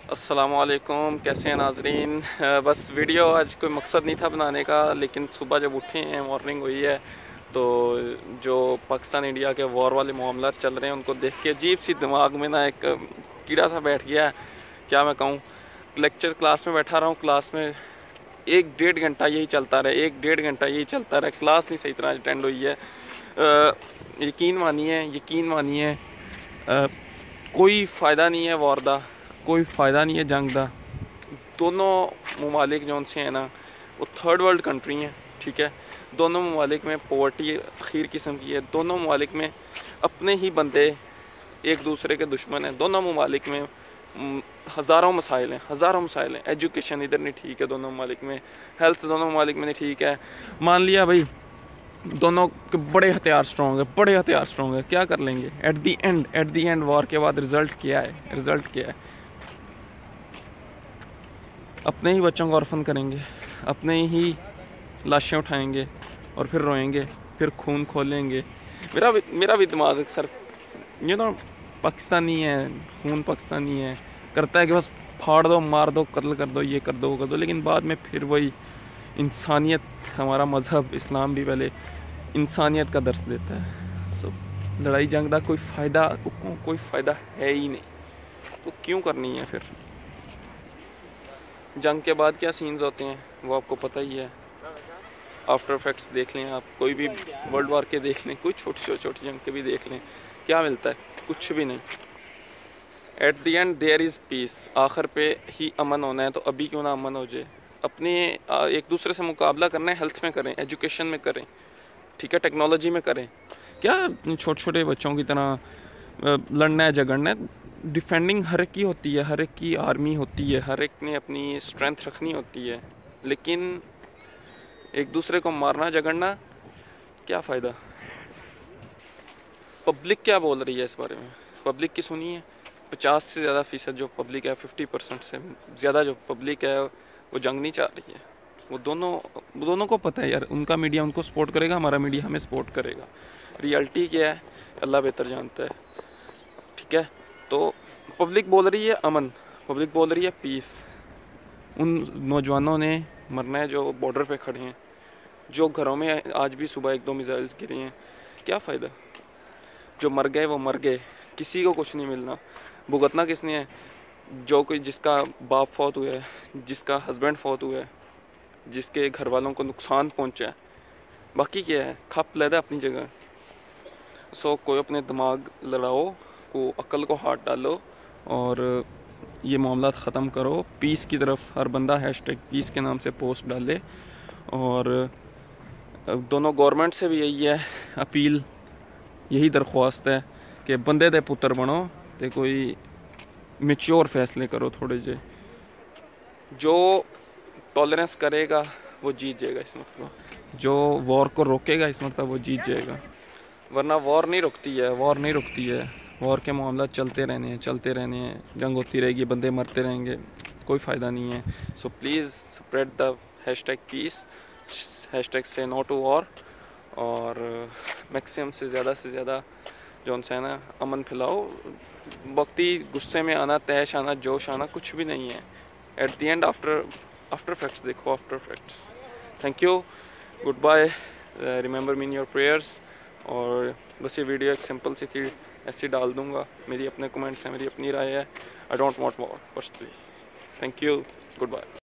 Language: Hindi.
अस्सलामुअलैकुम, कैसे हैं नाजरीन। बस वीडियो आज कोई मकसद नहीं था बनाने का, लेकिन सुबह जब उठे हैं, मॉर्निंग हुई है, तो जो पाकिस्तान इंडिया के वॉर वाले मामला चल रहे हैं उनको देख के अजीब सी दिमाग में ना एक कीड़ा सा बैठ गया है। क्या मैं कहूँ, लेक्चर क्लास में बैठा रहा हूँ, क्लास में 1-1.5 घंटा यही चलता रहा, 1-1.5 घंटा यही चलता रहा, क्लास नहीं सही तरह अटेंड हुई है। यकीन मानिए कोई फ़ायदा नहीं है वॉर दा, कोई फ़ायदा नहीं है जंग दा। दोनों ममालिक जो से हैं ना, वो थर्ड वर्ल्ड कंट्री हैं, ठीक है। दोनों ममालिक में पॉवर्टी आखिर किस्म की है। दोनों ममालिक में अपने ही बंदे एक दूसरे के दुश्मन हैं। दोनों ममालिक में हज़ारों मसाइल हैं। एजुकेशन इधर नहीं ठीक है दोनों ममालिक में, हेल्थ दोनों ममालिक में नहीं ठीक है। मान लिया भाई दोनों के बड़े हथियार स्ट्रॉन्ग है, क्या कर लेंगे एट दी एंड वॉर के बाद रिज़ल्ट क्या है? अपने ही बच्चों को ऑर्फन करेंगे, अपने ही लाशें उठाएंगे और फिर रोएंगे, फिर खून खोलेंगे। मेरा भी दिमाग अक्सर पाकिस्तानी है, खून पाकिस्तानी है, करता है कि बस फाड़ दो, मार दो, कत्ल कर दो, ये कर दो, वो कर दो, लेकिन बाद में फिर वही इंसानियत, हमारा मज़हब इस्लाम भी पहले इंसानियत का दर्स देता है। सो लड़ाई जंग का कोई फ़ायदा है ही नहीं, तो क्यों करनी है फिर? जंग के बाद क्या सीन्स होते हैं वो आपको पता ही है। आफ्टर इफेक्ट्स देख लें आप, कोई भी वर्ल्ड वार के देख लें, कोई छोटी जंग के भी देख लें, क्या मिलता है? कुछ भी नहीं। At the end there is peace. आखिर पे ही अमन होना है, तो अभी क्यों ना अमन हो जाए। अपने एक दूसरे से मुकाबला करना है, हेल्थ में करें, एजुकेशन में करें, ठीक है, टेक्नोलॉजी में करें। क्या छोटे बच्चों की तरह लड़ना है, झगड़ना है? डिफेंडिंग हर एक की होती है, हर एक की आर्मी होती है, हर एक ने अपनी स्ट्रेंथ रखनी होती है, लेकिन एक दूसरे को मारना झगड़ना क्या फ़ायदा? पब्लिक क्या बोल रही है इस बारे में? पब्लिक की सुनिए। 50 से ज़्यादा फ़ीसद जो पब्लिक है, 50% से ज़्यादा जो पब्लिक है, वो जंग नहीं चाह रही है। वो दोनों को पता है यार, उनका मीडिया उनको सपोर्ट करेगा, हमारा मीडिया हमें सपोर्ट करेगा। रियलिटी क्या है अल्लाह बेहतर जानता है, ठीक है। तो पब्लिक बोल रही है अमन, पब्लिक बोल रही है पीस। उन नौजवानों ने मरना है जो बॉर्डर पे खड़े हैं, जो घरों में आज भी सुबह 1-2 मिसाइल्स गिरी हैं, क्या फ़ायदा? जो मर गए वो मर गए, किसी को कुछ नहीं मिलना। भुगतना किसने है? जो कोई जिसका बाप फौत हुआ है, जिसका हस्बैंड फौत हुआ है, जिसके घर वालों को नुकसान पहुंचा है, बाकी क्या है? खप लेदा अपनी जगह। सो कोई अपने दिमाग लड़ाओ, को अक्ल को हाथ डालो और ये मामला ख़त्म करो। पीस की तरफ हर बंदा #पीस के नाम से पोस्ट डाले। और दोनों गवर्नमेंट से भी यही है अपील, यही दरख्वास्त है कि बंदे दे पुत्र बनो, तो कोई मैच्योर फैसले करो थोड़े जे। जो टॉलरेंस करेगा वो जीत जाएगा इस वक्त, जो वॉर को रोकेगा इस वक्त वो जीत जाएगा। वरना वॉर नहीं रुकती है। वॉर के मामला चलते रहने हैं, जंग होती रहेगी, बंदे मरते रहेंगे, कोई फ़ायदा नहीं है। So please spread the #peace, #say no to war, और मैक्सिमम से ज़्यादा जो उनसे है ना अमन फैलाओ। वक्ती गुस्से में आना, तैश आना, जोश आना कुछ भी नहीं है। At the end after facts देखो, after facts. Thank you, good bye, remember me in your prayers. और बस ये वीडियो एक सिंपल सी थी, ऐसी डाल दूँगा। मेरी अपने कमेंट्स हैं, मेरी अपनी राय है। I don't want war personally. Thank you, good bye.